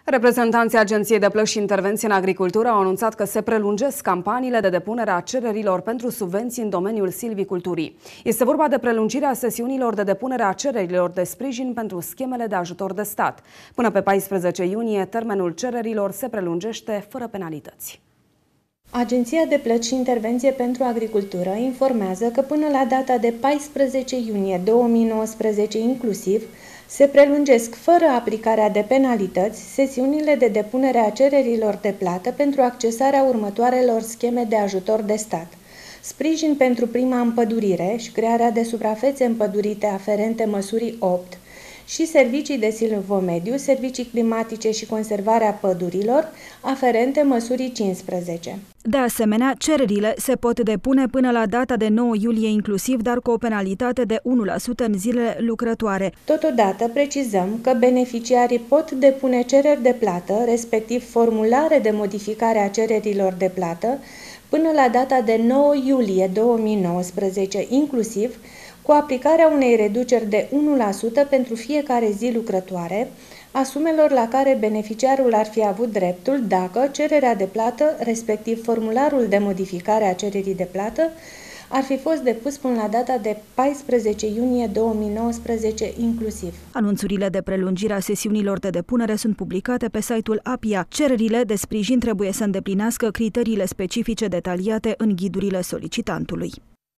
Reprezentanții Agenției de Plăți și Intervenție în Agricultură au anunțat că se prelungesc campaniile de depunere a cererilor pentru subvenții în domeniul silviculturii. Este vorba de prelungirea sesiunilor de depunere a cererilor de sprijin pentru schemele de ajutor de stat. Până pe 14 iunie, termenul cererilor se prelungește fără penalități. Agenția de Plăți și Intervenție pentru Agricultură informează că până la data de 14 iunie 2019 inclusiv, se prelungesc fără aplicarea de penalități sesiunile de depunere a cererilor de plată pentru accesarea următoarelor scheme de ajutor de stat: sprijin pentru prima împădurire și crearea de suprafețe împădurite aferente măsurii 8 și servicii de silvomediu, servicii climatice și conservarea pădurilor aferente măsurii 15. De asemenea, cererile se pot depune până la data de 9 iulie inclusiv, dar cu o penalitate de 1% în zilele lucrătoare. Totodată precizăm că beneficiarii pot depune cereri de plată, respectiv formulare de modificare a cererilor de plată, până la data de 9 iulie 2019 inclusiv, cu aplicarea unei reduceri de 1% pentru fiecare zi lucrătoare a sumelor la care beneficiarul ar fi avut dreptul dacă cererea de plată, respectiv formularul de modificare a cererii de plată, ar fi fost depus până la data de 14 iunie 2019 inclusiv. Anunțurile de prelungire a sesiunilor de depunere sunt publicate pe site-ul APIA. Cererile de sprijin trebuie să îndeplinească criteriile specifice detaliate în ghidurile solicitantului.